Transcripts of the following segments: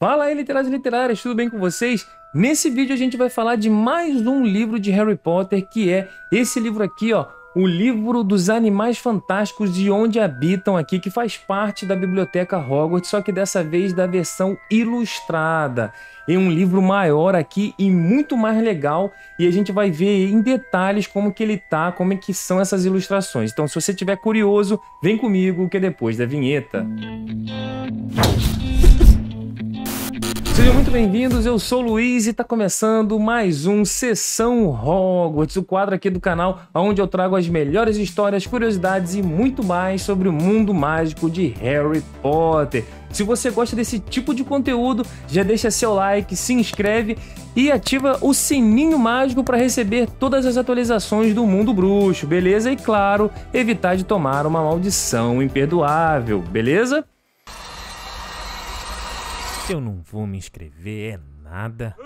Fala aí, literatos e literárias, tudo bem com vocês? Nesse vídeo a gente vai falar de mais um livro de Harry Potter, que é esse livro aqui, ó, o livro dos Animais Fantásticos e Onde Habitam aqui, que faz parte da Biblioteca Hogwarts, só que dessa vez da versão ilustrada. É um livro maior aqui e muito mais legal, e a gente vai ver em detalhes como que ele tá, como é que são essas ilustrações. Então, se você estiver curioso, vem comigo que é depois da vinheta. Sejam muito bem-vindos, eu sou o Luiz e está começando mais um Sessão Hogwarts, o quadro aqui do canal onde eu trago as melhores histórias, curiosidades e muito mais sobre o mundo mágico de Harry Potter. Se você gosta desse tipo de conteúdo, já deixa seu like, se inscreve e ativa o sininho mágico para receber todas as atualizações do mundo bruxo, beleza? E claro, evitar de tomar uma maldição imperdoável, beleza? Eu não vou me inscrever, é nada.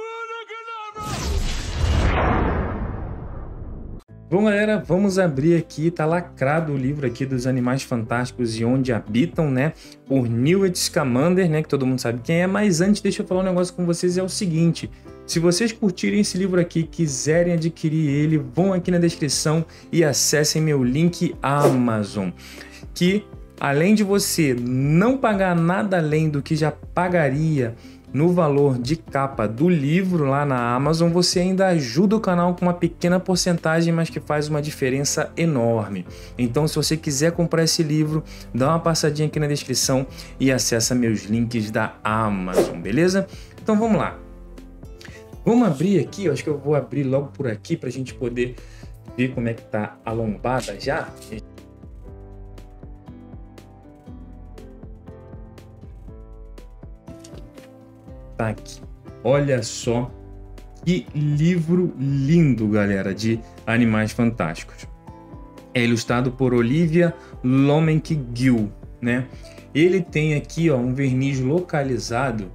Bom, galera, vamos abrir aqui, tá lacrado o livro aqui dos Animais Fantásticos e Onde Habitam, né? Por Newt Scamander, né? Que todo mundo sabe quem é, mas antes deixa eu falar um negócio com vocês, é o seguinte. Se vocês curtirem esse livro aqui, quiserem adquirir ele, vão aqui na descrição e acessem meu link Amazon, que além de você não pagar nada além do que já pagaria no valor de capa do livro lá na Amazon, você ainda ajuda o canal com uma pequena porcentagem, mas que faz uma diferença enorme. Então, se você quiser comprar esse livro, dá uma passadinha aqui na descrição e acessa meus links da Amazon, beleza? Então, vamos lá. Vamos abrir aqui, eu acho que eu vou abrir logo por aqui para a gente poder ver como é que tá a lombada já. Tá aqui. Olha só que livro lindo, galera, de Animais Fantásticos. É ilustrado por Olivia Lomenk-Gill, né? Ele tem aqui, ó, um verniz localizado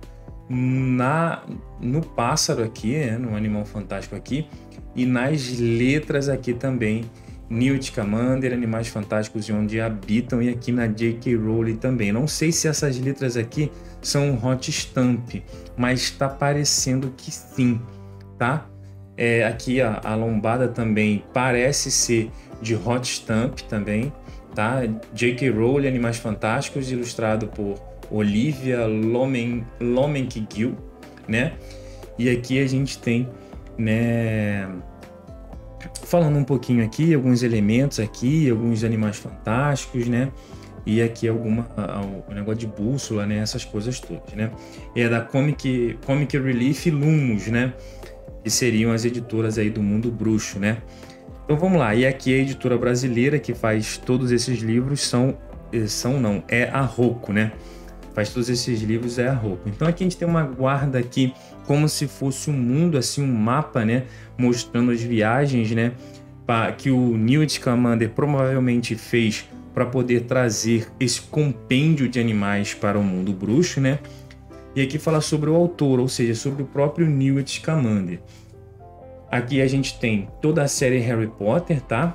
no pássaro aqui, né? No animal fantástico aqui, e nas letras aqui também. Newt Scamander, Animais Fantásticos e Onde Habitam, e aqui na J.K. Rowling também. Não sei se essas letras aqui são hot stamp, mas está parecendo que sim, tá? Aqui a lombada também parece ser de hot stamp também, tá? J.K. Rowling, Animais Fantásticos, ilustrado por Olivia Lomenk-Gill, né? E aqui a gente tem, né, falando um pouquinho aqui, alguns elementos aqui, alguns animais fantásticos, né? E aqui o negócio de bússola, né? Essas coisas todas, né? É da Comic Relief e Lumos, né? Que seriam as editoras aí do mundo bruxo, né? Então vamos lá. E aqui a editora brasileira que faz todos esses livros é a Rocco, né? Faz todos esses livros é a Rocco. Então aqui a gente tem uma guarda aqui como se fosse um mundo, assim, um mapa, né? Mostrando as viagens, né? Que o Newt Scamander provavelmente fez para poder trazer esse compêndio de animais para o mundo bruxo, né? E aqui fala sobre o autor, ou seja, sobre o próprio Newt Scamander. Aqui a gente tem toda a série Harry Potter, tá?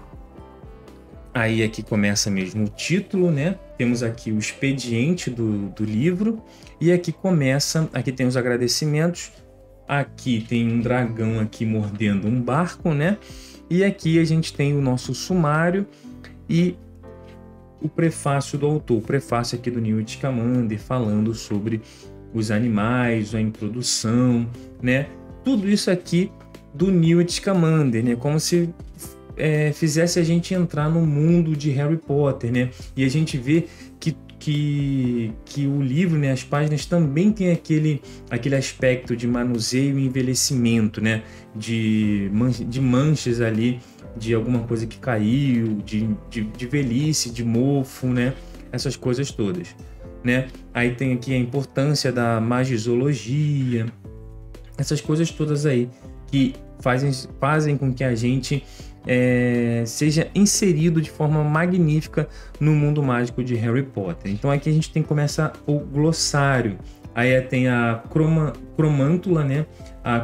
Aí aqui começa mesmo o título, né? Temos aqui o expediente do livro. E aqui começa, aqui tem os agradecimentos. Aqui tem um dragão aqui mordendo um barco, né? E aqui a gente tem o nosso sumário e o prefácio do autor. O prefácio aqui do Newt Scamander falando sobre os animais, a introdução, né? Tudo isso aqui do Newt Scamander, né? Como se fizesse a gente entrar no mundo de Harry Potter, né? E a gente vê que o livro, né, as páginas também tem aquele aspecto de manuseio e envelhecimento, né? De manchas ali, de alguma coisa que caiu, de velhice, de mofo, né? Essas coisas todas, né? Aí tem aqui a importância da magizoologia, essas coisas todas aí que fazem com que a gente seja inserido de forma magnífica no mundo mágico de Harry Potter. Então aqui a gente começa o glossário. Aí tem a cromântula, né? A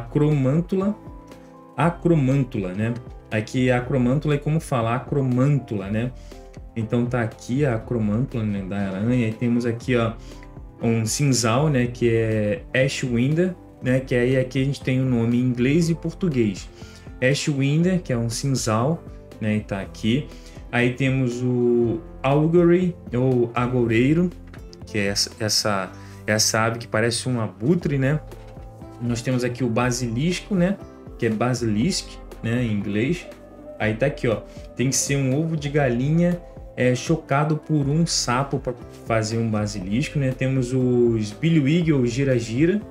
acromântula, né? Aqui a acromântula é como falar acromântula, né? Então tá aqui a acromântula, né, da aranha. E temos aqui, ó, um cinzal, né, que é Ashwinder, né, que aí aqui a gente tem o nome em inglês e português. Ashwinder, que é um cinzal, né, e tá aqui. Aí temos o Augury, ou agoureiro, que é essa ave que parece um abutre, né? Nós temos aqui o basilisco, né, que é basilisk, né, em inglês. Aí tá aqui, ó, tem que ser um ovo de galinha chocado por um sapo para fazer um basilisco, né? Temos os Billywig ou gira-gira.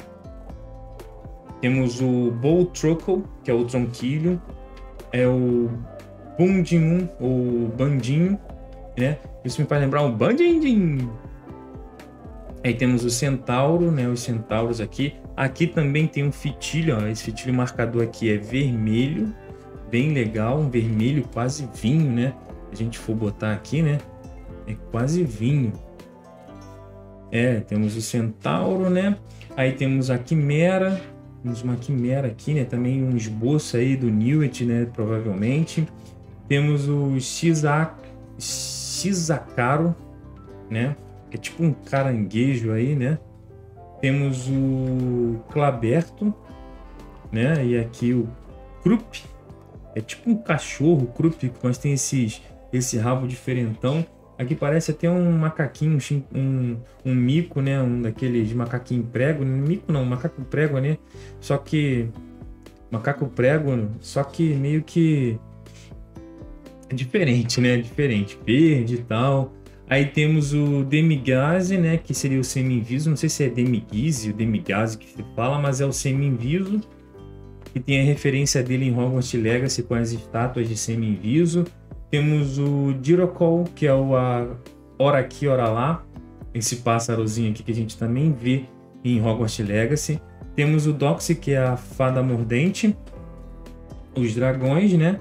Temos o Bowtruckle, que é o tronquilho. É o Bundinum ou bandinho, né? Isso me faz lembrar o Bandindim. Aí temos o centauro, né? Os centauros aqui. Aqui também tem um fitilho, ó. Esse fitilho marcador aqui é vermelho, bem legal, um vermelho quase vinho, né? Se a gente for botar aqui, né? É quase vinho. Temos o centauro, né? Aí temos a quimera. Temos uma quimera aqui, né? Também um esboço aí do Newt, né? Provavelmente. Temos o Shizakaro, né? Que é tipo um caranguejo aí, né? Temos o Claberto, né? E aqui o Krupp. É tipo um cachorro, Krupp, mas tem esse rabo diferentão. Aqui parece até um macaquinho, um mico, né? Um daqueles macaquinho prego. Mico não, macaco prego, né? Só que... Macaco prego, só que meio que... É diferente, né? Diferente. Verde e tal. Aí temos o Demigaze, né? Que seria o semi-inviso. Não sei se é Demigize ou Demigaze que se fala, mas é o semi-inviso. Que tem a referência dele em Hogwarts Legacy com as estátuas de semi-inviso. Temos o Dirocol, que é o Ora Aqui, Ora Lá. Esse pássarozinho aqui que a gente também vê em Hogwarts Legacy. Temos o Doxy, que é a fada mordente. Os dragões, né?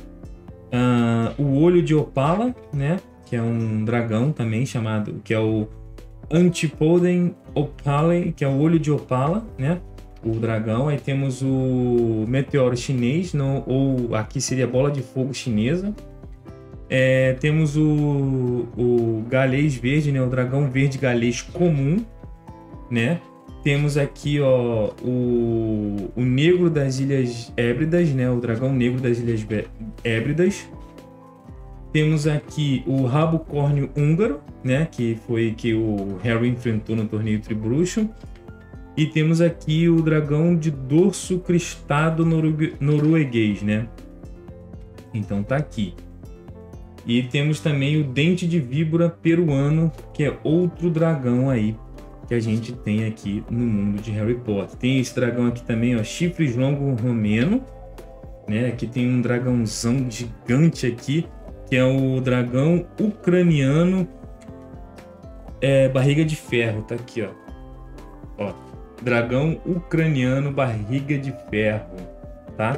O olho de Opala, né? Que é um dragão também chamado, que é o Antipoden Opale, que é o olho de Opala, né? O dragão. Aí temos o meteoro chinês, ou aqui seria bola de fogo chinesa. Temos o galês verde, né? O dragão verde galês comum, né? Temos aqui, ó, o negro das Ilhas Hébridas, né? O dragão negro das Ilhas Hébridas. Temos aqui o rabo-córneo húngaro, né? Que foi que o Harry enfrentou no torneio Tribruxo. E temos aqui o dragão de dorso cristado norueguês, né? Então tá aqui. E temos também o dente de víbora peruano, que é outro dragão aí que a gente tem aqui no mundo de Harry Potter. Tem esse dragão aqui também, ó, chifres longo romeno, né? Aqui tem um dragãozão gigante aqui, que é o dragão ucraniano barriga de ferro, tá aqui, ó. Dragão ucraniano barriga de ferro, tá?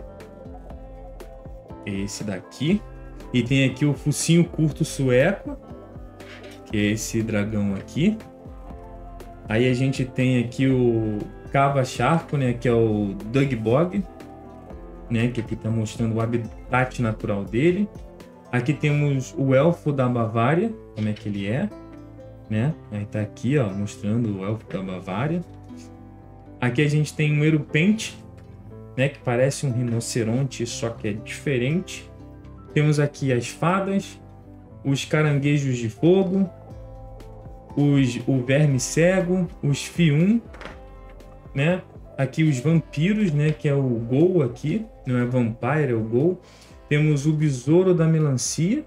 Esse daqui. E tem aqui o focinho curto sueco, que é esse dragão aqui. Aí a gente tem aqui o Cava Charco, né, que é o Dugbog, né, que aqui está mostrando o habitat natural dele. Aqui temos o Elfo da Bavária, como é que ele é, né? Aí tá aqui, ó, mostrando o Elfo da Bavária. Aqui a gente tem um Erupente, né, que parece um rinoceronte, só que é diferente. Temos aqui as fadas, os caranguejos de fogo, o verme cego, os fium, né? Aqui os vampiros, né? Que é o Ghoul aqui, não é vampire, é o Ghoul. Temos o besouro da melancia.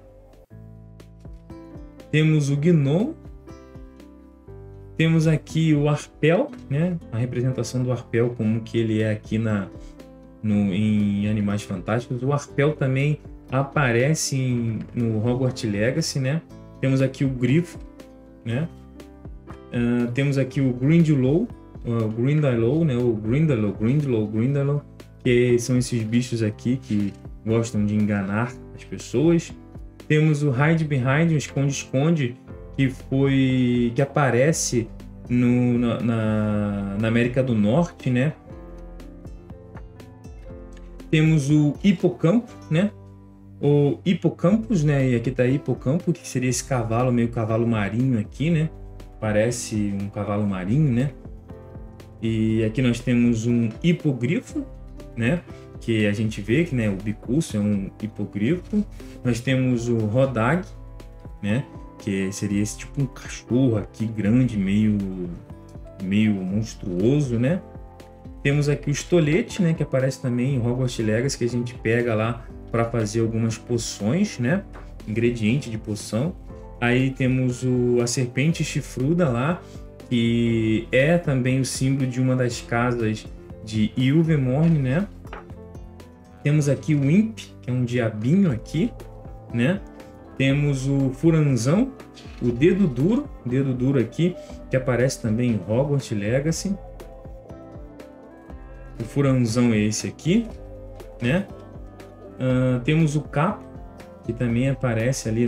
Temos o gnomo. Temos aqui o arpel, né? A representação do arpel como que ele é aqui em Animais Fantásticos. O arpel também aparece no Hogwarts Legacy, né? Temos aqui o grifo, né? Temos aqui o Grindylow, né? O Grindylow, que são esses bichos aqui que gostam de enganar as pessoas. Temos o Hide Behind, o esconde-esconde, que aparece na América do Norte, né? Temos o Hipocampo, né? O Hipocampus, né? E aqui tá Hipocampo, que seria esse cavalo, meio cavalo marinho aqui, né? parece um cavalo marinho, né? E aqui nós temos um hipogrifo, né? Que a gente vê que, né, o bicurso é um hipogrifo. Nós temos o rodag, né? Que seria esse tipo um cachorro aqui grande, meio monstruoso, né? Temos aqui o estolete, né? Que aparece também em Hogwarts Legacy, que a gente pega lá para fazer algumas poções, né? Ingrediente de poção. Aí temos a serpente chifruda lá, que é também o símbolo de uma das casas de Ilvermorny, né? Temos aqui o Imp, que é um diabinho aqui, né? Temos o Furanzão, o dedo duro aqui, que aparece também em Hogwarts Legacy. O Furanzão é esse aqui, né? Temos o Capo, que também aparece ali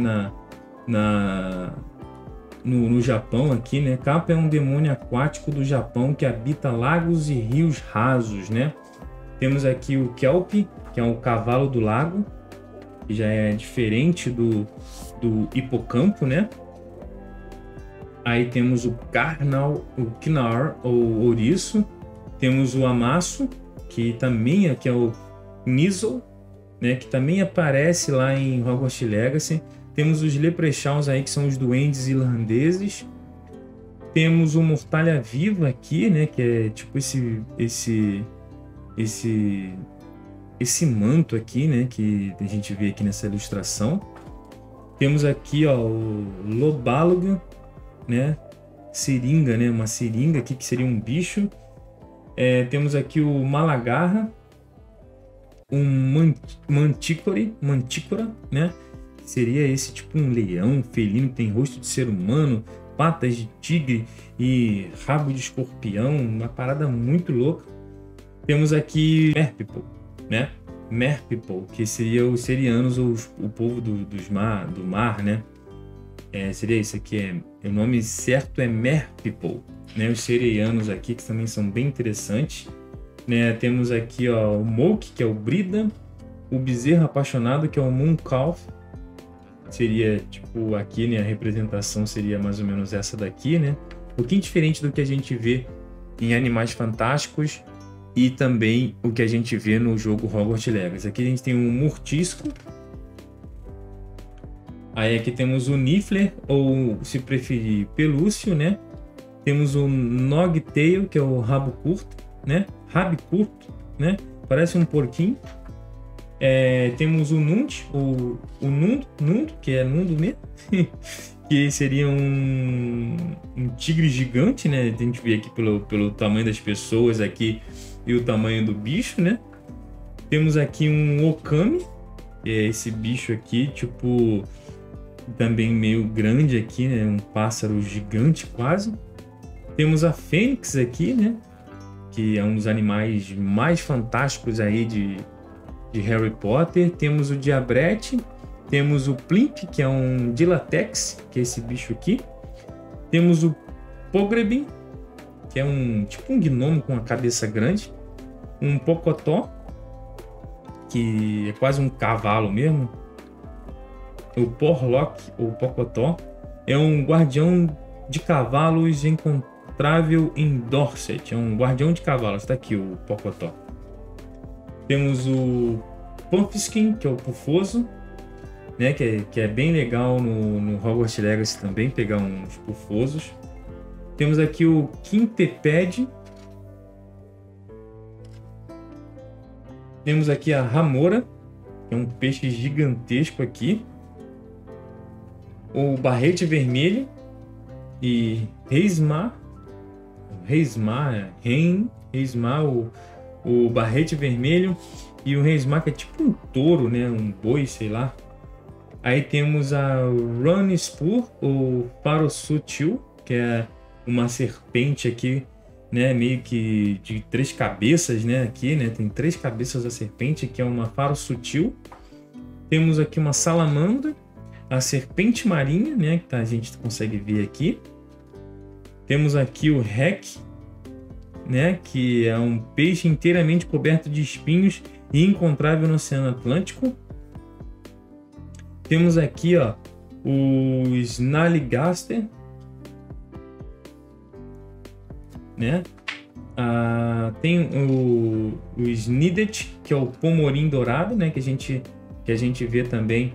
no Japão aqui, né? Capo é um demônio aquático do Japão que habita lagos e rios rasos, né? Temos aqui o Kelp, que é o cavalo do lago, que já é diferente do hipocampo, né? Aí temos o Knar, ou ouriço. Temos o Amasso, que também que é o Nizzle, né? Que também aparece lá em Hogwarts Legacy. Temos os Leprechauns aí, que são os duendes irlandeses. Temos o Mortalha Viva aqui, né? Que é tipo esse manto aqui, né? Que a gente vê aqui nessa ilustração. Temos aqui, ó, o Lobalug, né? Seringa, né? Uma seringa aqui que seria um bicho. Temos aqui o Malagarra, um Mantícora, né? Seria esse tipo um leão felino que tem rosto de ser humano, patas de tigre e rabo de escorpião, uma parada muito louca. Temos aqui Merpeople, né? Merpeople, que seria os Serianos ou o povo do mar, né? Seria isso aqui, o nome certo é Merpeople, né? Os Serianos aqui, que também são bem interessantes, né? Temos aqui, ó, o Moke, que é o Brida, o Bezerro Apaixonado, que é o Mooncalf. Seria tipo aqui, né? A representação seria mais ou menos essa daqui, né? Um pouquinho diferente do que a gente vê em Animais Fantásticos e também o que a gente vê no jogo Hogwarts Legacy. Aqui a gente tem um Murtisco. Aí aqui temos o Niffler, ou se preferir, Pelúcio, né? Temos o Nogtail, que é o rabo curto, né? Rabo curto, né? Parece um porquinho. Temos o Nund, o Nundo, que é Nundo mesmo, que seria um tigre gigante, né? A gente vê aqui pelo tamanho das pessoas aqui e o tamanho do bicho, né? Temos aqui um Okami, que é esse bicho aqui, tipo, também meio grande aqui, né? Um pássaro gigante quase. Temos a Fênix aqui, né? Que é um dos animais mais fantásticos aí de Harry Potter. Temos o Diabrete, temos o Plimp, que é um Dilatex, que é esse bicho aqui. Temos o Pogrebin, que é tipo um gnomo com uma cabeça grande. Um Pocotó, que é quase um cavalo mesmo. O Porlock, ou Pocotó, é um guardião de cavalos encontrável em Dorset. É um guardião de cavalos. Está aqui o Pocotó. Temos o Pumpkin, que é o Pufoso, né? Que é bem legal no Hogwarts Legacy também, pegar uns pufosos. Temos aqui o Quinteped. Temos aqui a Ramora, que é um peixe gigantesco aqui. O Barrete Vermelho e Reismar, o Barrete Vermelho e o Reismar, que é tipo um touro, né? Um boi, sei lá. Aí temos a Runspur, ou Faro Sutil, que é uma serpente aqui, né? Meio que de 3 cabeças, né? Aqui, né? Tem 3 cabeças a serpente, que é uma Faro Sutil. Temos aqui uma salamandra, a serpente marinha, né? Que a gente consegue ver aqui. Temos aqui o Rec, né? Que é um peixe inteiramente coberto de espinhos e encontrável no Oceano Atlântico. Temos aqui, ó, o Snallygaster, né? Tem o Snidet, que é o pomorim dourado, né? Que a gente vê também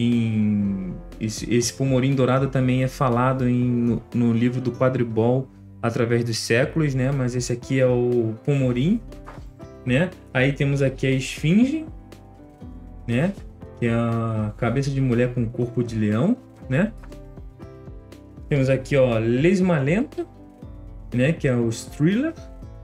esse pomorim dourado também é falado no livro do Quadribol através dos séculos, né? Mas esse aqui é o pomorim, né? Aí temos aqui a esfinge, né? Que é a cabeça de mulher com corpo de leão, né? Temos aqui, ó, Lesmalenta, né? Que é o Striller.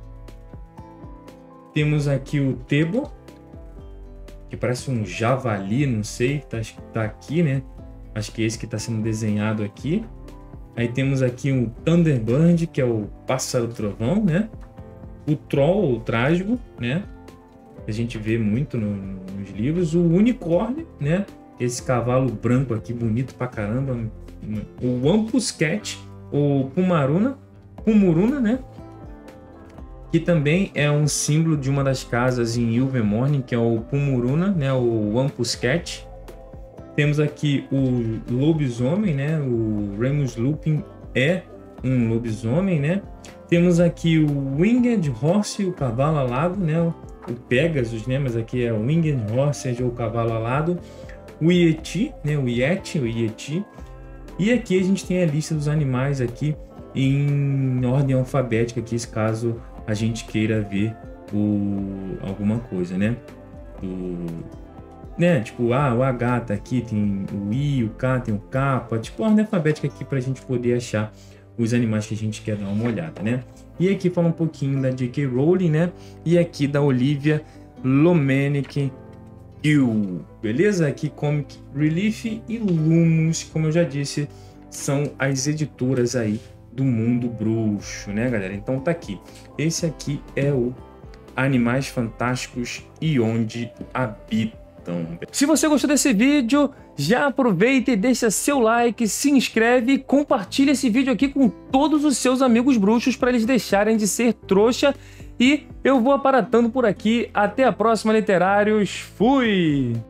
Temos aqui o Tebo, que parece um javali, não sei, tá aqui, né? Acho que é esse que está sendo desenhado aqui. Aí temos aqui o Thunderbird, que é o pássaro trovão, né? O Troll, o trágico, né? A gente vê muito nos livros. O unicórnio, né? Esse cavalo branco aqui, bonito pra caramba. O Wampus Cat, o Pumuruna, né? Que também é um símbolo de uma das casas em Ilvermorny, que é o Pumuruna, né? O Wampus Cat. Temos aqui o lobisomem, né? O Remus Lupin é um lobisomem, né? Temos aqui o Winged Horse, o cavalo alado, né? O Pegasus, né? Mas aqui é o Winged Horse, ou o cavalo alado. O Yeti, né? O Yeti. E aqui a gente tem a lista dos animais aqui em ordem alfabética, aqui, caso a gente queira ver alguma coisa, né? Tipo, o H tá aqui, tem o I, o K, tem o K, tipo, ordem alfabética aqui pra gente poder achar os animais que a gente quer dar uma olhada, né? E aqui fala um pouquinho da J.K. Rowling, né? E aqui da Olivia Lomenick, beleza? Aqui Comic Relief e Lumos, como eu já disse, são as editoras aí do mundo bruxo, né, galera? Então tá aqui. Esse aqui é o Animais Fantásticos e Onde Habitam. Se você gostou desse vídeo, já aproveita e deixa seu like, se inscreve e compartilha esse vídeo aqui com todos os seus amigos bruxos para eles deixarem de ser trouxa. E eu vou aparatando por aqui. Até a próxima, literários. Fui!